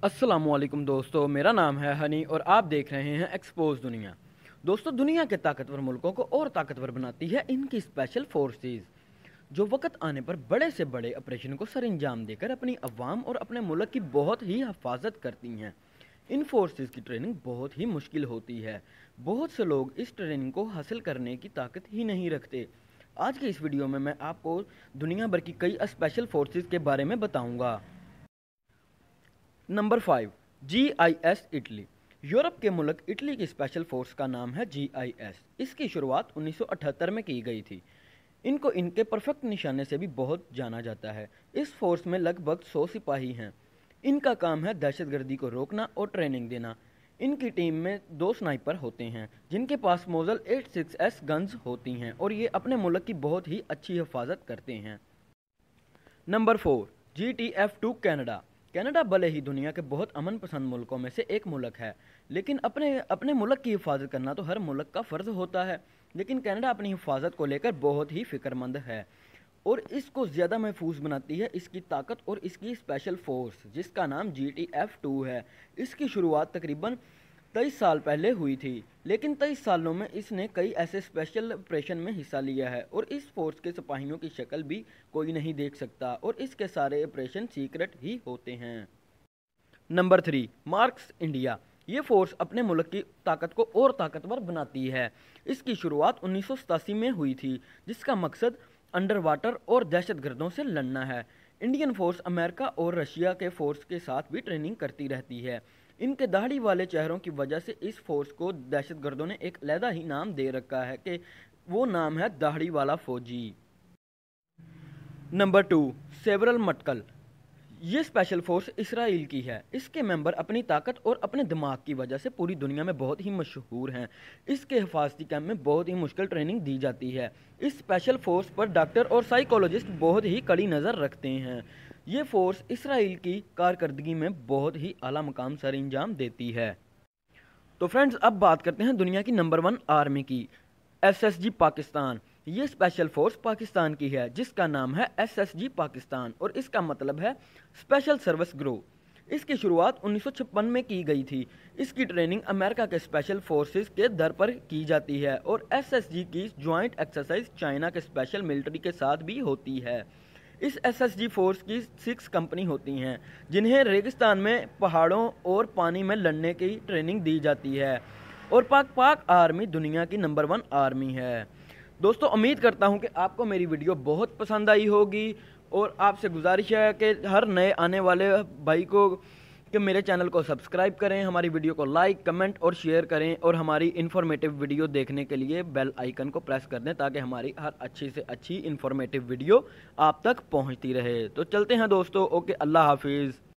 अस्सलामुअलैकुम दोस्तों, मेरा नाम है हनी और आप देख रहे हैं एक्सपोज दुनिया। दोस्तों, दुनिया के ताकतवर मुल्कों को और ताकतवर बनाती है इनकी स्पेशल फोर्सेस, जो वक्त आने पर बड़े से बड़े ऑपरेशन को सर अंजाम देकर अपनी अवाम और अपने मुल्क की बहुत ही हिफाजत करती हैं। इन फोर्सेस की ट्रेनिंग बहुत ही मुश्किल होती है। बहुत से लोग इस ट्रेनिंग को हासिल करने की ताकत ही नहीं रखते। आज की इस वीडियो में मैं आपको दुनिया भर की कई स्पेशल फोर्सेस के बारे में बताऊंगा। Number 5, GIS Italy. यूरोप के मुल्क इटली की स्पेशल फोर्स का नाम है GIS। इसकी शुरुआत 1978 में की गई थी। इनको इनके परफेक्ट निशाने से भी बहुत जाना जाता है। इस फोर्स में लगभग 100 सिपाही हैं। इनका काम है दहशतगर्दी को रोकना और ट्रेनिंग देना। इनकी टीम में 2 स्नाइपर होते हैं जिनके पास मोजल 86S गन्स होती हैं और ये अपने मुल्क की बहुत ही अच्छी हिफाजत करते हैं। Number 4, GTF2 Canada. कनाडा भले ही दुनिया के बहुत अमन पसंद मुल्कों में से एक मुल्क है, लेकिन अपने मुल्क की हिफाजत करना तो हर मुल्क का फ़र्ज़ होता है। लेकिन कनाडा अपनी हिफाजत को लेकर बहुत ही फ़िक्रमंद है और इसको ज़्यादा महफूज बनाती है इसकी ताकत और इसकी स्पेशल फोर्स, जिसका नाम GTF2 है। इसकी शुरुआत तकरीबन 23 साल पहले हुई थी, लेकिन 23 सालों में इसने कई ऐसे स्पेशल ऑपरेशन में हिस्सा लिया है और इस फोर्स के सिपाहियों की शक्ल भी कोई नहीं देख सकता और इसके सारे ऑपरेशन सीक्रेट ही होते हैं। Number 3, MARCOS India. ये फोर्स अपने मुल्क की ताकत को और ताकतवर बनाती है। इसकी शुरुआत 1987 में हुई थी, जिसका मकसद अंडर वाटर और दहशतगर्दों से लड़ना है। इंडियन फोर्स अमेरिका और रशिया के फोर्स के साथ भी ट्रेनिंग करती रहती है। इनके दाढ़ी वाले चेहरों की वजह से इस फोर्स को दहशतगर्दों ने एक अलहदा ही नाम दे रखा है कि वो नाम है दाढ़ी वाला फौजी। Number 2, Sayeret Matkal. ये स्पेशल फोर्स इसराइल की है। इसके मेंबर अपनी ताकत और अपने दिमाग की वजह से पूरी दुनिया में बहुत ही मशहूर हैं। इसके हिफाजती कैंप में बहुत ही मुश्किल ट्रेनिंग दी जाती है। इस स्पेशल फोर्स पर डॉक्टर और साइकोलॉजिस्ट बहुत ही कड़ी नज़र रखते हैं। ये फोर्स इसराइल की कारकर्दगी में बहुत ही आला मकाम सर अंजाम देती है। तो फ्रेंड्स, अब बात करते हैं दुनिया की नंबर 1 आर्मी की, SSG पाकिस्तान। ये स्पेशल फोर्स पाकिस्तान की है, जिसका नाम है SSG पाकिस्तान और इसका मतलब है स्पेशल सर्विस ग्रुप। इसकी शुरुआत 1956 में की गई थी। इसकी ट्रेनिंग अमेरिका के स्पेशल फोर्सेस के दर पर की जाती है और SSG की ज्वाइंट एक्सरसाइज चाइना के स्पेशल मिलिट्री के साथ भी होती है। इस SSG फोर्स की 6 कंपनी होती हैं, जिन्हें रेगिस्तान में, पहाड़ों और पानी में लड़ने की ट्रेनिंग दी जाती है और पाक आर्मी दुनिया की नंबर 1 आर्मी है। दोस्तों, उम्मीद करता हूं कि आपको मेरी वीडियो बहुत पसंद आई होगी और आपसे गुजारिश है कि हर नए आने वाले भाई को कि मेरे चैनल को सब्सक्राइब करें, हमारी वीडियो को लाइक, कमेंट और शेयर करें और हमारी इन्फॉर्मेटिव वीडियो देखने के लिए बेल आइकन को प्रेस कर दें ताकि हमारी हर अच्छी से अच्छी इन्फॉर्मेटिव वीडियो आप तक पहुंचती रहे। तो चलते हैं दोस्तों, ओके, अल्लाह हाफिज़।